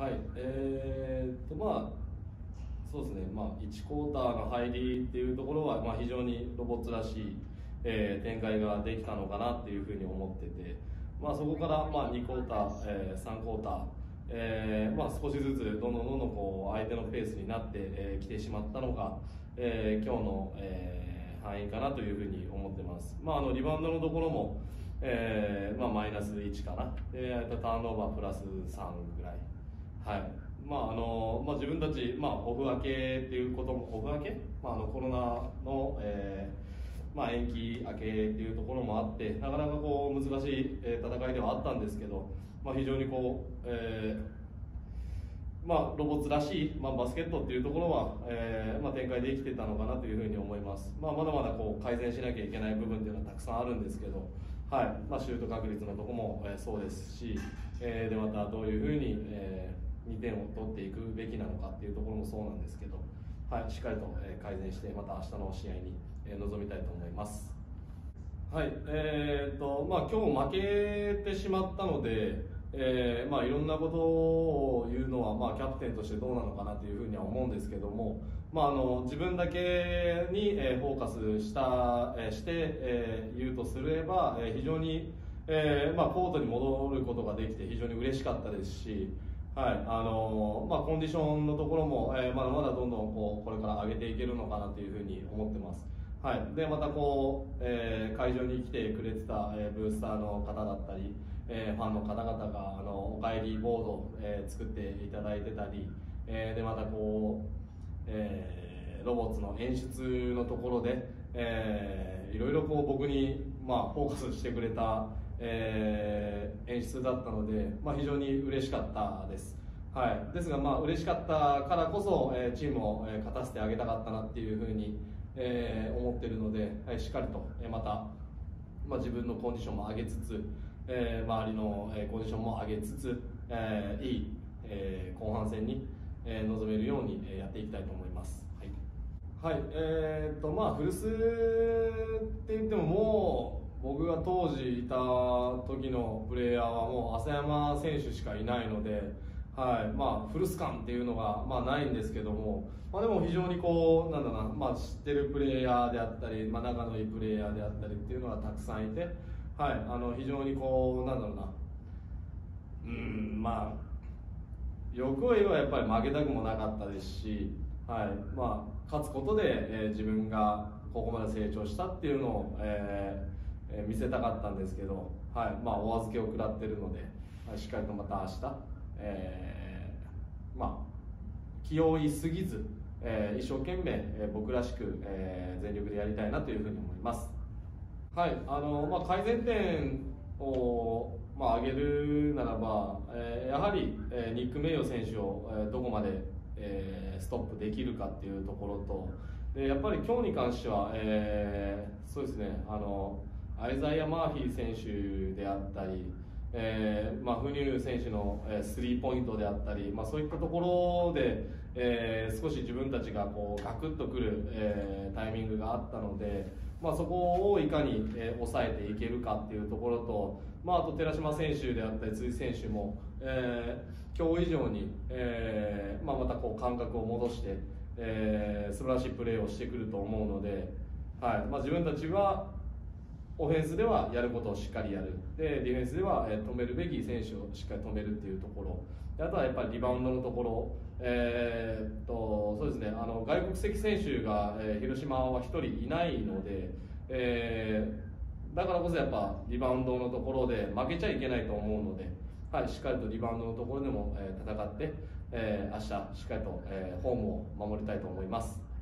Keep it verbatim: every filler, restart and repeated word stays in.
はい、えーっとまあそうですね、まあ、いちクォーターの入りっていうところは、まあ、非常にロボッツらしい、えー展開ができたのかなっていうふうに思ってて、まあ、そこから、まあ、にクォーター、えーさんクォーター、えーまあ、少しずつどんどんどんどんこう相手のペースになってき、えー、来てしまったのが、えー今日の、えー範囲かなというふうに思ってます。まあ、あのリバウンドのところも、えーまあ、マイナスいちかな、えー、ターンオーバープラスさんぐらい。はいまああのまあ、自分たち、まあ、オフ明けっていうことも、オフ明け、まあ、あのコロナの、えーまあ、延期明けっていうところもあって、なかなかこう難しい戦いではあったんですけど、まあ、非常にこう、えーまあ、ロボッツらしい、まあ、バスケットっていうところは、えーまあ、展開できてたのかなというふうに思います。まあ、まだまだこう改善しなきゃいけない部分っていうのはたくさんあるんですけど、はいまあ、シュート確率のところも、えーそうですし、えーでまたどういうふうに、えーにてんを取っていくべきなのかっていうところもそうなんですけど、はい、しっかりと、えー改善してまた明日の試合に、えー臨みたいと思います。はい、えーとまあ、今日負けてしまったので、えーまあ、いろんなことを言うのは、まあ、キャプテンとしてどうなのかなというふうには思うんですけども、まあ、あの自分だけに、えーフォーカスした、えーして、えー言うとすれば、えー非常に、えーまあ、コートに戻ることができて非常に嬉しかったですし、はいあのまあ、コンディションのところも、えーまだまだどんどんこうこれから上げていけるのかなというふうに思ってます。はい、でまたこう、えー会場に来てくれてた、えーブースターの方だったり、えーファンの方々があのお帰りボード、えー作っていただいてたり、えーでまたこう、えーロボッツの演出のところで、えーいろいろこう僕に、まあ、フォーカスしてくれた、えー演出だったので、まあ、非常に嬉しかったです。はい、ですが、まあ嬉しかったからこそ、えーチームを、えー勝たせてあげたかったなっていうふうに、えー思っているので、はい、しっかりと、えーまた、まあ、自分のコンディションも上げつつ、えー周りの、えーコンディションも上げつつ、えーいい、えー後半戦に、えー臨めるように、えーやっていきたいと思います。はい、はい、えーっとまあ古巣って言ってももう僕が当時いた時のプレイヤーはもう浅山選手しかいないので、はいまあ、古巣感っていうのが、まあ、ないんですけども、まあ、でも非常にこうなんだな、まあ、知ってるプレイヤーであったり、まあ、仲のいいプレイヤーであったりっていうのがたくさんいて、はい、あの非常にこうなんだろうな、うんまあ欲を言えばやっぱり負けたくもなかったですし、はいまあ、勝つことで、えー自分がここまで成長したっていうのを、えーえー見せたかったんですけど、はいまあ、お預けを食らってるので、はいしっかりとまた明日、えーまあ、気負いすぎず、えー一生懸命、えー僕らしく、えー全力でやりたいなというふうに思います。はいあのまあ、改善点を、まあ、挙げるならば、えーやはり、えーニック・メイヨ選手を、えーどこまで、えーストップできるかっていうところと、でやっぱり今日に関しては、えーそうですねあのアイザイア・マーフィー選手であったり、えーまあ、フニュー選手のえースリーポイントであったり、まあ、そういったところで、えー少し自分たちがこうガクッとくる、えータイミングがあったので、まあ、そこをいかに、えー抑えていけるかっていうところと、まあ、あと寺島選手であったり辻選手も、えー今日以上に、えーまあ、またこう感覚を戻して、えー素晴らしいプレーをしてくると思うので、はいまあ、自分たちはオフェンスではやることをしっかりやる、でディフェンスでは、えー止めるべき選手をしっかり止めるっていうところで、あとはやっぱりリバウンドのところ、えーっとそうですねあの外国籍選手が、えー広島はひとりいないので、えーだからこそやっぱリバウンドのところで負けちゃいけないと思うので、はい、しっかりとリバウンドのところでも、えー戦って、えー明日しっかりと、えーホームを守りたいと思います。